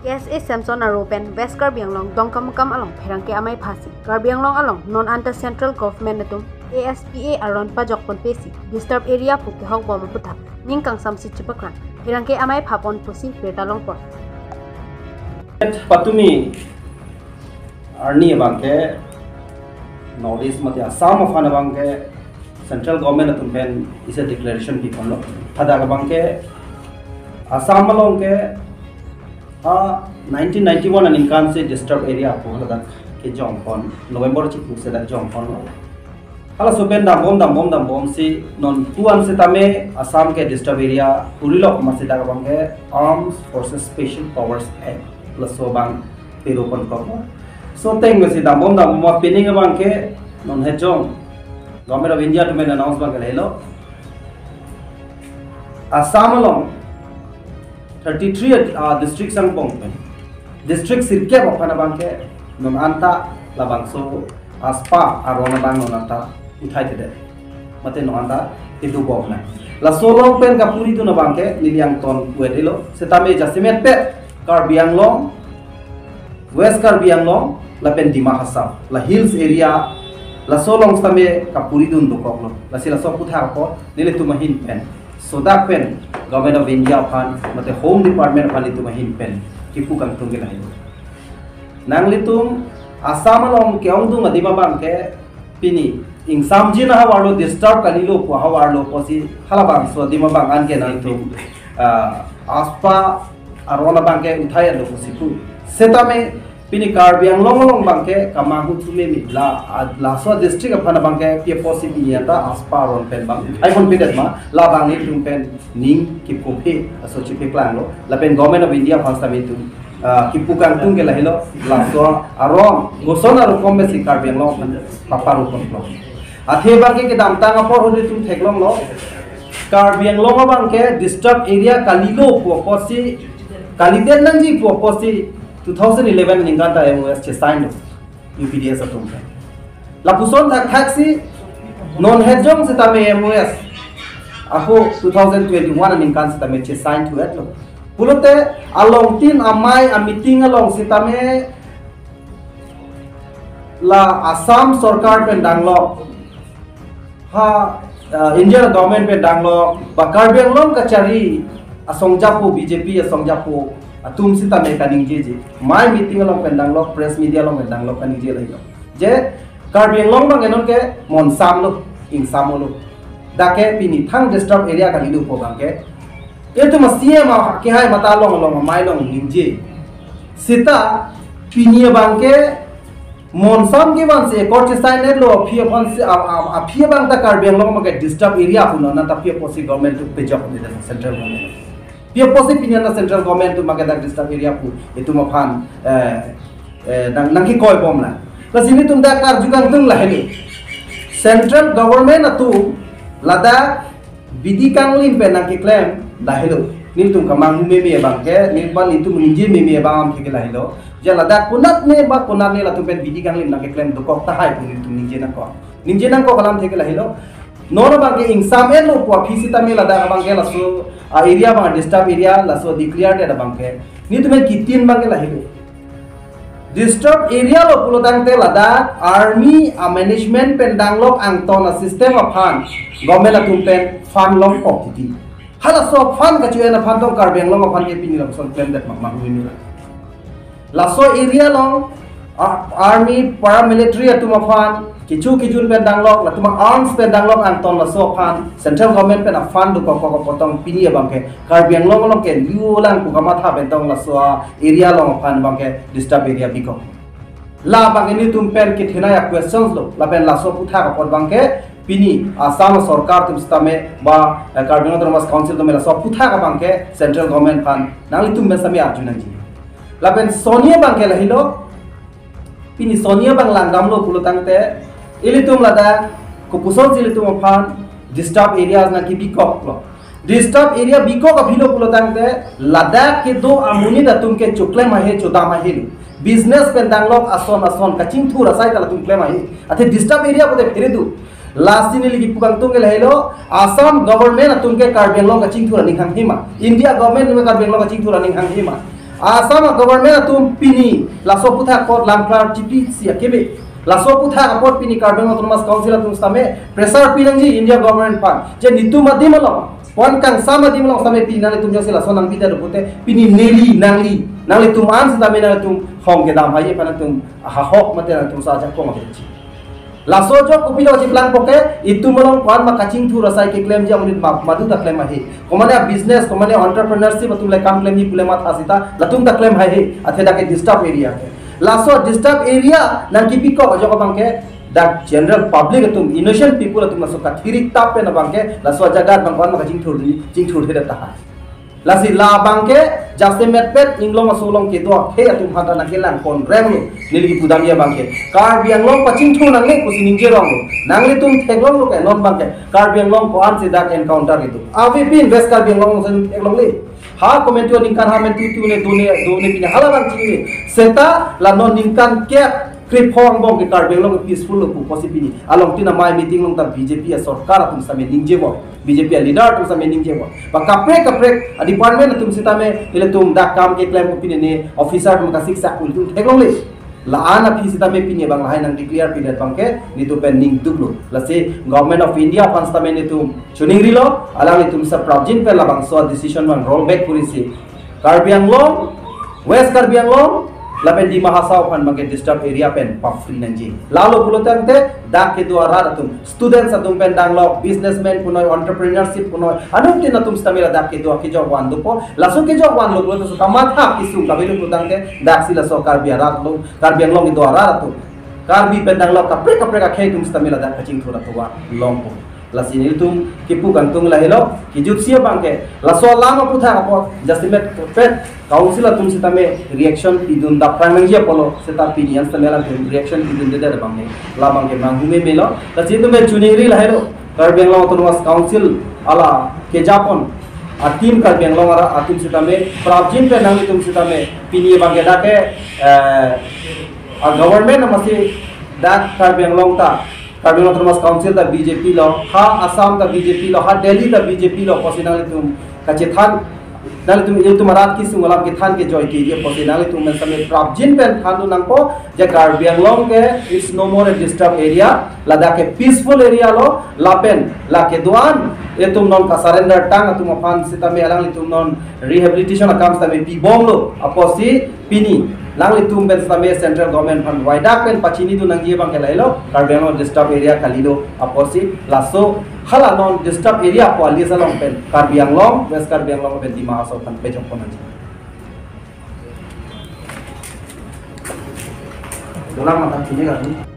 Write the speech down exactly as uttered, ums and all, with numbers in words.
S A Samson Aropen West Karbi Anglong Dongkam Kam Along Pherangke Amai Phasi Karbi Anglong Along Non Anta Central Government Natum A S P A Aron Pajok Pon Pesi Disturb Area Puki Hong Bom Puthap Ningkang Samsi Chipakran Pherangke Amai Phapon Pusi Pertalong Por Patumi Arni Banke Northeast Mati Assam of Hanabanke Central Government Natum Pen is a declaration people Hadaga Banke Assam Alongke Uh, nineteen ninety-one an incan se disturbed area po dak ke jongpon November chiku se dak jongpon hala so ben dam bom dam bom dam bom si non tuan se tame Assam ke disturbed area purilok ma se dak bang ke Armed Forces Special Powers Act plus so bang peropon ko so teng se dam bom dam ma pinning bang ke non hejong Government of India to men announce bang ke lelo Assam along thirty-three uh, districts ang pongpen district sirke bapana bangke non anta labangso aspa arona bang non anta uthai tede mate non anta idu bokna la solong pen ka puri tu no bangke niliang ton wedelo setame jasimet pe Karbi Anglong West Karbi Anglong la pen Dima Hasam la hills area la solong stame ka puri dun do koklo la sila so putha ko nile tu mahin pen so that pen Government of India pan mate Home Department pan itu mahin pen kipu kang tungge lahi nang litum Assam along keong dung adima bang ke pini ing samji na hawarlo disturb kanilo po hawarlo posi halabang so adima bang an ke nang tum aspa arona bang ke uthaya lo posiku setame pini Karbi Anglong long bang ke kamahu tume mi la la so district apana bang ke pie posi niata aspa ron pen bang ai kon pidet ma la bang ni tum pen ning kipupe aso chipe plan lo la pen Government of India phasta mi tum kipukang tung ke la hilo la so aron gosona ro kombe si Karbi Anglong papa ro kon lo athe bang ke dam tang apor hodi tum theklong lo Karbi Anglong bang ke disturb area kalilo po posi kaliden nangji po posi twenty eleven ningkanta M O S che sign U P D S atum la puson thak taxi non hejong se tame M O S ako twenty twenty-one ningkan se tame che sign to it lo pulote along tin amai a meeting along se tame la Assam sarkar pen danglo ha uh, Indian government pen danglo ba Karbi Anglong kachari asongjapo B J P asongjapo atum sita mekaning jeje my meeting along pendang lok press media along pendang lok kaning je layo je Karbi Anglong bang enon ke mon sam lo ing samolo dake pini thang disturb area ka lidu po bang ke etu masie ma ke hai mata long long mai long ningje sita pini bang ke mon sam ke bang se court sign lo phia pon se a phia bang ta Karbi Anglong ma ke disturb area puno na ta phia posi government to pejok ni central government Pia posi pinyan na central government tu magadag disturb area pu itu maphan nang nangki koi bom na plus ini tum dak kar juga tung laheni central government atu lada bidi kanglim pe nangki claim lahelo ni tum kamang me me bang ke ni ban itu menje me me bang ke lahelo ja lada kunat ne ba kunat ne la tum pe bidi kanglim nangki claim dokok tahai pu ni tum ninje na ko ninje nang ko kalam theke lahelo nor bangke insam elo po fisita me lada bangke laso area bang disturb area laso declared ada bangke ni tume kitin bangke lahilo disturb area lo pulo tangte lada army a management pendanglok angton a system of fund government atum pen fund long pok titi hala so fund ka chuena fund tong Karbi Anglong fund ke pini lo so claim that mak mak ni laso area long army paramilitary atum fund kichu kijun pen danglok la tuma arms pen danglok anton la so fan central government pen a fund ko ko potong pini bangke Karbi Anglong long ke liulang ku kama tha pen tong la so area long fan bangke disturb area biko la bangke ni tum pen ki thina ya questions lo la pen la so putha ko pot bangke pini Assam sarkar tum stame ba Karbi Anglong council tum la so putha ka bangke central government fan nang tum me sami arjuna ji la pen sonia bangke la hilo pini sonia bang langgam lo pulutang te ilitum lada kupusol silitum fan disturb areas na ki bikok lo disturb area bikok ka philo pulutang te lada ke do amuni da tum ke chukle mahe choda mahe business pen danglok ason ason ka ching thura sai tala tum kle mahe athe disturb area ko de phire last ini lagi pukang tunggal hello Assam government tungke Karbi Anglong kacing thura ninghang hima India government me Karbi Anglong kacing thura ninghang hima Asam government atum pini laso putha kot langklar chipi sia kebe laso putha apot pini Carbon Autonomous Council atum same pressure pinangji India government pan je nitu madimalo pon kang sama dimalo same pini nang tum jose laso nang bida rupute pini neli nangli nangli tum an same na tum hong ke dam haye pan tum ha hok mate na tum sa ja ko mate laso jo kupilo ji plan poke itu melong kwan ma kacing thu rasai ke claim ja unit madu ta claim hai komane business komane entrepreneurship atum le kam claim ni pule mat asita latung ta claim hai atheda ke disturb area ke laso disturb area nang ki piko jo ko bangke da general public atum innocent people atum laso ka thirik tap pe na bangke laso jagar bang kwan ma kacing thu ni jing thu theda ta lasi la bangke jaste metpet inglong asolong ke do he atum hata na kelang kon rem nilgi pudamia bangke kar biang long pacing thu nangle kusi ningje rong nangle tum theglong lo ke non bangke kar biang long ko an se dak encounter itu avi pin bes kar biang long sen theglong le ha komento ningkan ha men tu tu ne dune dune pin halaran chini seta la non ningkan ke krip hong bong ke kar biang long peaceful lo ku possibly along tina mai meeting long ta B J P sarkar atum same ningje bo B J P leader tum same ningje bo ba kapre kapre department tum sita me ile tum dak kam ke claim opinion ne officer tum ka siksa kul tum theglong le la ana phi sita me pini bang hai nang declare period bang ke ni tu pen ning duklo la se government of India pan sta me ne tum chuning rilo alang ni tum sa projin pe la bang so decision one roll back purisi Karbi Anglong West Karbi Anglong lapen di Mahasau pan bang ke disturb area pen pa free nanji lalo pulotang te dak ke dua ratum students atum pen danglo businessman punoi entrepreneurship punoi anum tin atum stamira dak ke dua ke jog wan dupo laso ke jog wan lo lo so kamatha kisu kabilu pulotang te dak sila so Karbi arat lo Karbi Anglong ke dua ratum Karbi pen danglo kapre kapre ka khe tum stamira dak kaching thura to wa long po lasini tum kipu gantung lahilo kijup sia bangke laso lama putha apo justimet pet council atum sitame reaction idun da primangje polo seta opinion samela reaction idun de de bangke la bangke mangume melo lasini tum chuniri lahilo Karbi Anglong Autonomous Council ala ke japon a team Karbi Anglong ara atum sitame projin pe nang tum sitame pini bangke dake a government amasi dak Karbi Anglong ta Karbi Anglong Autonomous Council da B J P lo ha Assam da B J P lo ha Delhi da B J P lo posinal tum kacethan nal tum il tum marat ki sungalam ke than ke joy ke je posinal tum men same prabjin pen thandu nangko je Karbi Anglong ke is no more a disturbed area lada ke peaceful area lo lapen la ke duan e tum non ka surrender tang tum afan sitame alang tum non rehabilitation akam same pi bom lo aposi pini nang litum ben same central government fund waida pen pachini tu nang bang kelailo Karbi Anglong disturb area kalilo aposi laso hala non disturb area po ali salong pen Karbi Anglong West Karbi Anglong ben di Mahasau kan pe jong ponan ulang mata kini kan